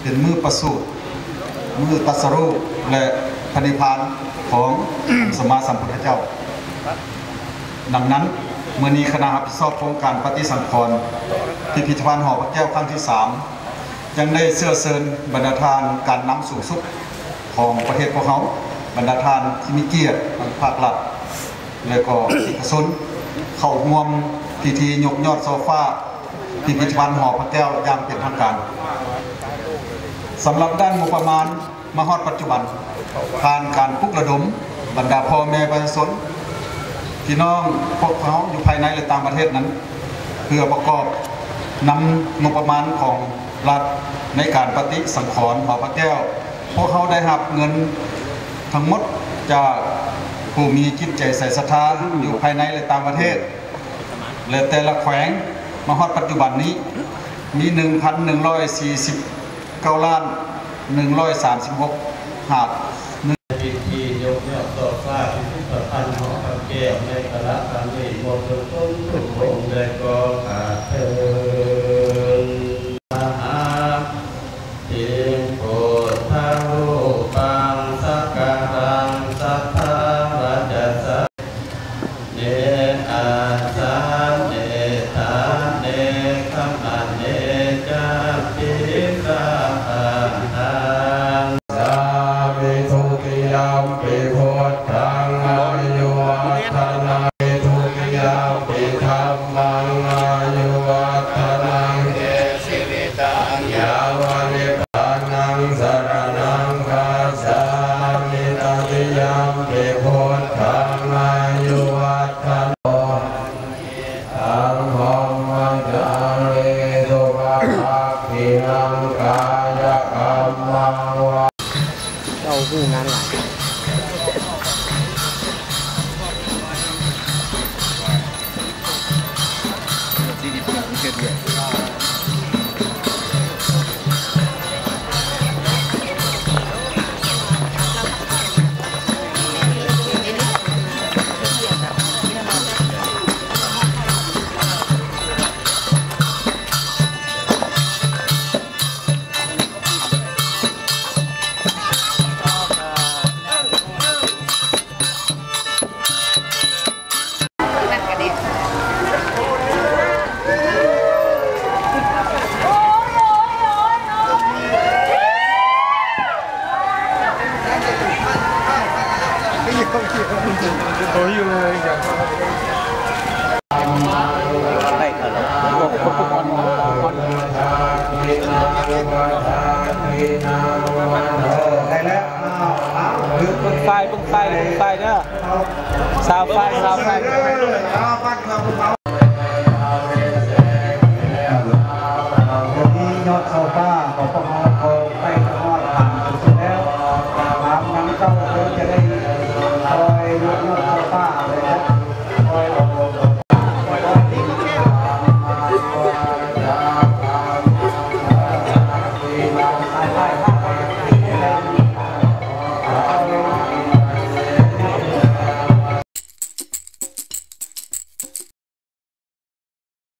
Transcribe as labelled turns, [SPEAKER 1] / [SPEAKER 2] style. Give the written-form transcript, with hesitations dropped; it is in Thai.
[SPEAKER 1] เป็นมือประสูติมือตรัสรู้และพระนิพพานของสมมาสัมพุทธเจ้าดังนั้นเมื่อนี้คณะรับผิดชอบโครงการปฏิสังขรณ์พิพิธภัณฑ์หอพระแก้วครั้งที่3ยังได้เสื้อเชิญบรรดาทานการนำสู่สุขของประเทศพวกเขาบรรดาทานที่มีเกียรติภาครัฐและก็เอกชนเข้าร่วมพิธียกยอดโซฟาพิพิธภัณฑ์หอพระแก้วอย่างเป็นทางการสำหรับด้านงบประมาณมาฮอดปัจจุบันผ่านการปลุกระดมบรรดาพ่อแม่ประชาชนพี่น้องพวกเขาอยู่ภายในและต่างประเทศนั้นเพื่อประกอบนำงบประมาณของรัฐในการปฏิสังขรณ์หอพระแก้วพวกเขาได้รับเงินทั้งหมดจากผู้มีจิตใจใส่ศรัทธาอยู่ภายในและต่างประเทศและแต่ละแขวงมาฮอดปัจจุบันนี้มี 1,149 ล้าน 136 หาด
[SPEAKER 2] พิธียกยอดโซฟาพิพิธภัณฑ์หอพระแก้วในกาลครั้งนี้หมดทุกคนทุกองค์ได้ก็ขาดเถิดมหาทิโพธารูปังสักการังสัทธาราชสัพเนอาสาเนธาเนคัมอันเนจาปิสาหังปิพุทธังอายุวัฒนังปิทุติยาปิธัมมังอายุวัฒนังเตสิริตังยาวานิพพานังสรณังคัจฉามิตติยามปิพุทธังอายุวัฒนังธัมมังมัจจาริสุภะภินังกายกรรมังวะ
[SPEAKER 3] เจ้าผู้งานหลายไฟเด้อสาวไฟ